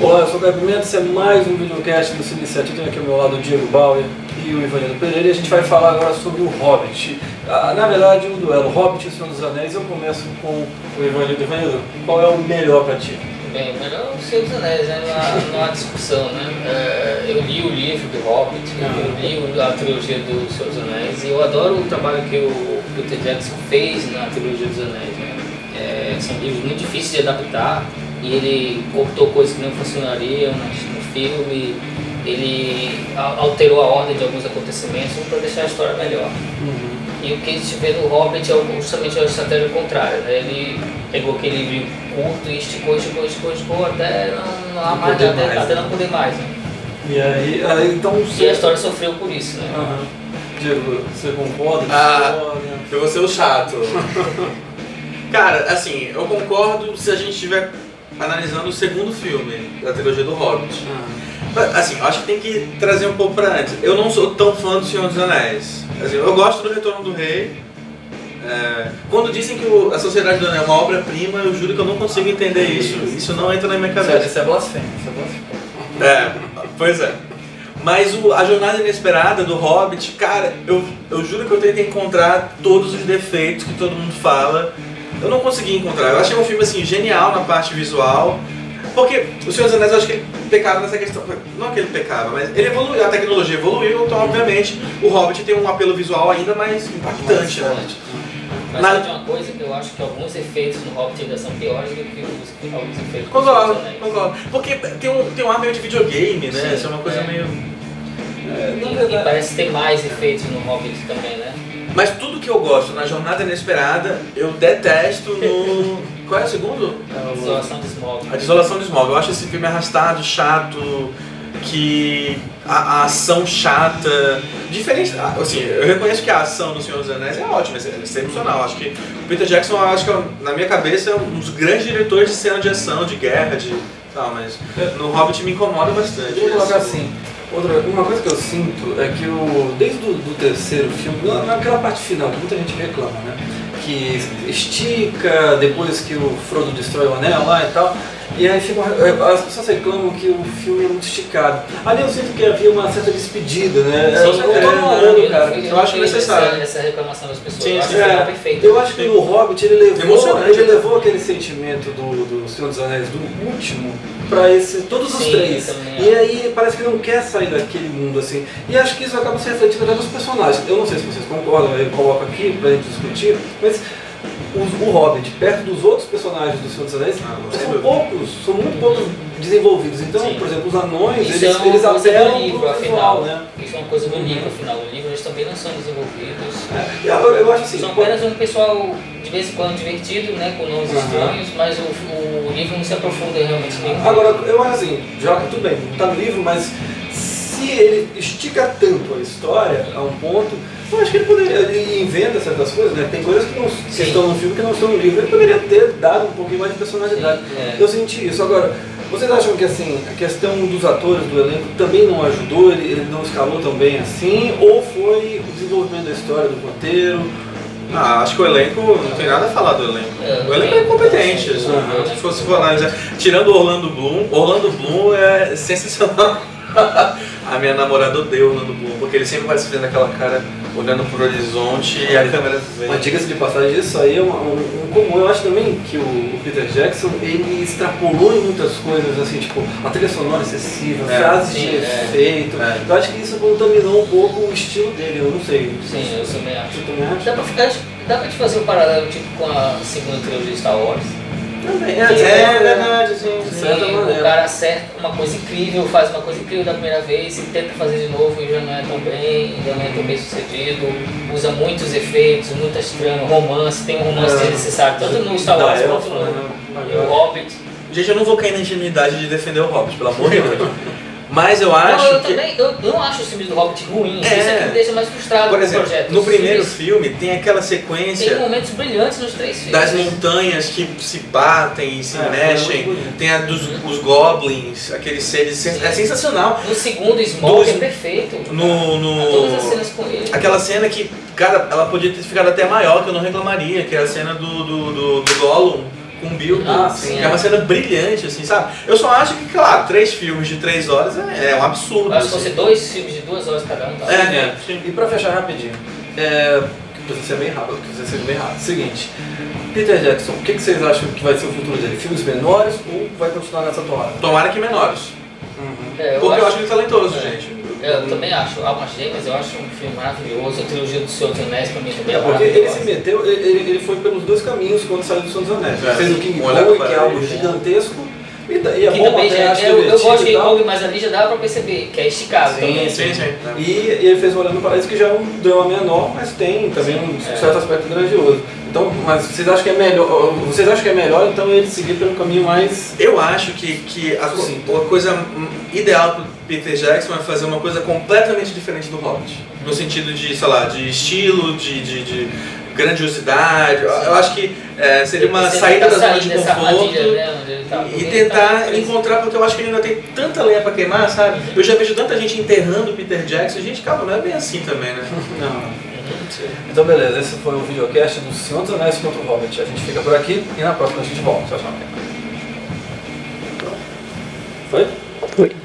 Olá, eu sou o Gabriel Pimenta, esse é mais um videocast do Cineciati. Tenho aqui ao meu lado o Diego Bauer e o Ivanildo Pereira, e a gente vai falar agora sobre o Hobbit. Na verdade, o duelo Hobbit e o Senhor dos Anéis. Eu começo com o Ivanildo. Ivanildo, qual é o melhor pra ti? Bem, o melhor é o Senhor dos Anéis, né? Não há discussão, né? Eu li o livro do Hobbit, eu li a trilogia do Senhor dos Anéis, e eu adoro o trabalho que o Peter Jackson fez na trilogia dos Anéis, né? São livros muito difíceis de adaptar, e ele cortou coisas que não funcionariam no filme, ele alterou a ordem de alguns acontecimentos para deixar a história melhor. E o que a gente vê no Hobbit é justamente a estratégia contrária, né? Ele pegou aquele livro curto e esticou até não há mais, até não poder mais. Né? E aí então e a história sofreu por isso, né? Diego, você concorda? Eu vou ser o chato. Cara, assim, eu concordo se a gente estiver analisando o segundo filme da trilogia do Hobbit. Assim, eu acho que tem que trazer um pouco pra antes. Eu não sou tão fã do Senhor dos Anéis. Assim, eu gosto do Retorno do Rei. Quando dizem que a Sociedade do Anel é uma obra-prima, eu juro que eu não consigo entender isso. Isso não entra na minha cabeça. Isso é blasfêmia. Pois é. Mas a Jornada Inesperada do Hobbit, cara, eu juro que eu tentei encontrar todos os defeitos que todo mundo fala. Eu não consegui encontrar. Eu achei um filme assim genial na parte visual. Porque o Senhor dos Anéis, eu acho que ele pecava nessa questão. Não que ele pecava, mas ele evoluiu, a tecnologia evoluiu, então obviamente o Hobbit tem um apelo visual ainda mais impactante, né? Mas sabe de uma coisa que eu acho que alguns efeitos no Hobbit ainda são piores do que alguns efeitos no Concordo. Porque tem um ar meio de videogame, né? Sim, isso é uma coisa meio... E parece ter mais efeitos no Hobbit também, né? Mas tudo que eu gosto na Jornada Inesperada, eu detesto no... Qual é o segundo? A Desolação de Smaug. A Desolação de Smaug. Eu acho esse filme arrastado, chato, que a ação chata, diferente. Assim, eu reconheço que a ação do Senhor dos Anéis é ótima, é excepcional. Acho que o Peter Jackson, acho que na minha cabeça é um dos grandes diretores de cena de ação, de guerra, mas no Hobbit me incomoda bastante. Vou colocar assim. Uma coisa que eu sinto é que desde o terceiro filme, naquela parte final, que muita gente reclama, né? Que estica, depois que o Frodo destrói o anel lá e tal, e aí as pessoas reclamam que o filme é muito esticado. Ali eu sinto que havia uma certa despedida, né? Eu acho necessário essa reclamação das pessoas. Eu acho que é perfeito. Eu acho que no Hobbit ele levou aquele sentimento do Senhor dos Anéis, do último, para todos os três. E aí parece que não quer sair daquele mundo assim. E acho que isso acaba se refletindo até nos personagens. Eu não sei se vocês concordam, eu coloco aqui pra gente discutir, mas o Hobbit, perto dos outros personagens do Senhor dos Anéis, são muito poucos desenvolvidos. Então, por exemplo, os anões, eles apelam pro visual, né? Isso é uma coisa do livro, afinal. No livro eles também não são desenvolvidos. Eu acho assim... São apenas um pessoal, de vez em quando, divertido, né? Com nomes estranhos, mas o livro não se aprofunda realmente nenhum. Agora, eu acho assim, tudo bem, não tá no livro, mas se ele estica tanto a história a um ponto, eu acho que ele poderia, ele inventa certas coisas, né? Tem coisas que estão no filme que não estão no livro. Ele poderia ter dado um pouquinho mais de personalidade. Eu senti isso. Agora, vocês acham que assim, a questão dos atores do elenco também não ajudou, ele não escalou tão bem assim, ou foi o desenvolvimento da história, do roteiro? Acho que o elenco, não tem nada a falar do elenco. O elenco é competente, se fosse for analisar. Tirando o Orlando Bloom é sensacional. A minha namorada odeia o Orlando Bloom, porque ele sempre vai se fazendo aquela cara olhando pro horizonte e a câmera vem. Mas diga-se de passagem, isso aí é um comum. Eu acho também que o Peter Jackson, ele extrapolou em muitas coisas, assim, tipo, a trilha sonora excessiva, frases de efeito. Eu acho que isso contaminou um pouco o estilo dele, eu não sei. Sim, eu também acho. Você também acha? Dá pra te fazer um paralelo tipo com a segunda trilogia de Star Wars? Também, verdade, sim. O cara acerta uma coisa incrível, faz uma coisa incrível da primeira vez e tenta fazer de novo e já não é tão bem sucedido, usa muitos efeitos, muitas tramas, romance, tem um romance desnecessário, tanto no Star Wars quanto no Hobbit. Gente, eu não vou cair na ingenuidade de defender o Hobbit, pelo amor de Deus. Mas eu acho eu não acho os filmes do Hobbit ruins, isso é que me deixa mais frustrado por exemplo, com o projeto. No primeiro filme tem aquela sequência... Tem momentos brilhantes nos três filmes. Das montanhas que se batem e se mexem, tem a os goblins, aqueles seres... É sensacional. No segundo, Smaug é perfeito. Todas as cenas com ele. Aquela cena que, cara, ela podia ter ficado até maior, que eu não reclamaria, que é a cena do Gollum com Bilbo, sim, que é uma cena brilhante, assim, sabe? Eu só acho que, claro, 3 filmes de 3 horas é um absurdo. Eu acho que fosse 2 filmes de 2 horas cada um. Tá? E pra fechar rapidinho, precisa ser bem rápido, Seguinte, Peter Jackson, o que vocês acham que vai ser o futuro dele? Filmes menores ou vai continuar nessa toada? Tomara que menores. Porque eu acho ele talentoso, gente. Eu também acho, Almas Gêmeas, eu acho um filme maravilhoso, a trilogia do Senhor dos Anéis pra mim também é porque ele maravilhosa. se meteu, ele foi pelos 2 caminhos quando saiu do Senhor dos Anéis. Fez o King Olha Kong, para que é algo ele, gigantesco, e é Que bom também até, acho eu gosto de divertido e King tal. Kong, mas ali já dá pra perceber que é esticado também. Sim. E ele fez Olhando para Paraíso, que já é um drama menor, mas tem também um certo aspecto grandioso. Então, mas vocês acham que é melhor então ele seguir pelo caminho mais... Eu acho que a coisa ideal pro Peter Jackson é fazer uma coisa completamente diferente do Hobbit. No sentido de, sei lá, de estilo, de grandiosidade. Eu acho que seria uma saída da zona de conforto e tentar encontrar, porque eu acho que ele ainda tem tanta lenha pra queimar, sabe? Eu já vejo tanta gente enterrando o Peter Jackson. Gente, calma, não é bem assim também, né? Não. Então beleza, esse foi o videocast do Senhor dos Anéis contra o Hobbit. A gente fica por aqui e na próxima a gente volta. Tchau, tchau. Foi? Foi.